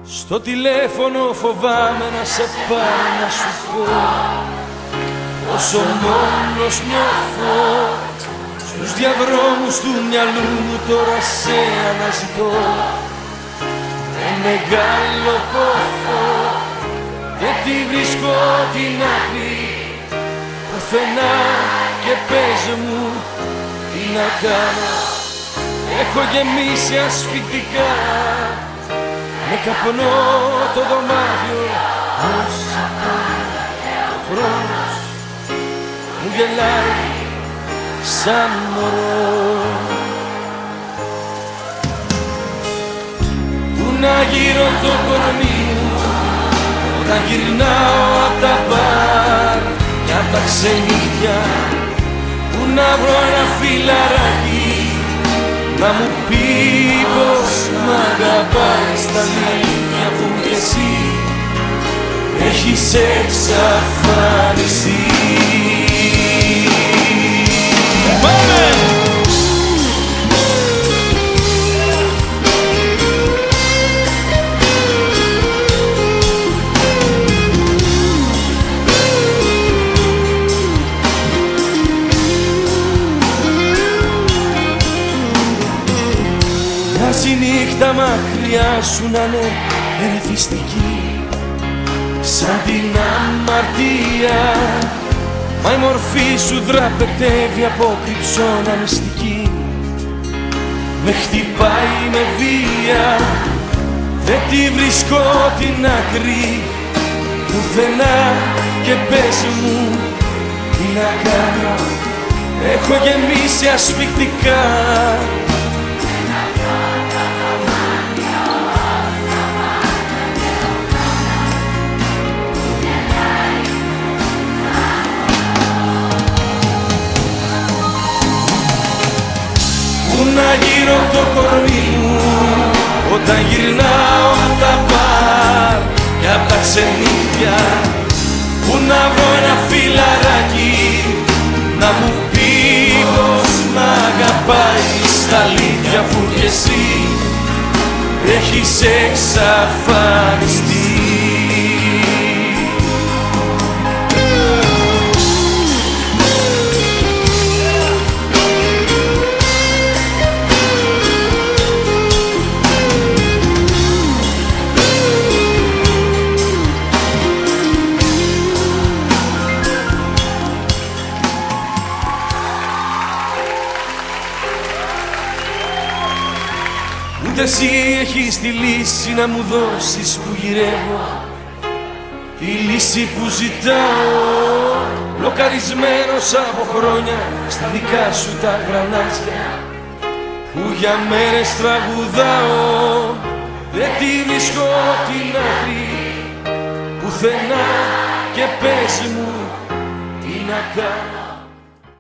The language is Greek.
Στο τηλέφωνο φοβάμαι να σε πάρω να σου πω όσο μόνος νιώθω. Στους διαδρόμους του μυαλού μου τώρα σε αναζητώ με μεγάλο πόθο και τη βρίσκω την άκρη πουθενά και πες μου τι να κάνω. Έχω γεμίσει ασφυκτικά με καπνό το δωμάτιο όσα ο χρόνος μου γελάει σαν μωρό. Πού να γύρω το κορμί μου όταν γυρνάω απ' τα μπαρ και απ' τα ξενύχια. Πού να βρω ένα φιλαράκι να μου πει πως μ' αγαπάει στα αλήθεια που κι εσύ έχεις εξαφανιστεί. Πάμε! Μοιάζει νύχτα μακριά σου να είναι ερεθιστική σαν την αμαρτία, μα η μορφή σου δραπετεύει από κρυψώνα μυστική. Με χτυπάει με βία, δεν τη βρίσκω την άκρη πουθενά και πες μου τι να κάνω. Έχω γεμίσει ασφυκτικά να γύρω το κορμί μου όταν γυρνάω απ' τα μπαρ και απ' τα ξενύχια. Πού να βρω ένα φιλαράκι να μου πει πως μ' αγαπάει στα αλήθεια αφού κι εσύ έχεις εξαφανιστεί. Ούτε εσύ έχεις τη λύση να μου δώσεις που γυρεύω, τη λύση που ζητάω, μπλοκαρισμένος από χρόνια στα δικά σου τα γρανάζια που για μέρες τραγουδάω. Δεν τη βρίσκω την άκρη πουθενά και πες μου τι να κάνω.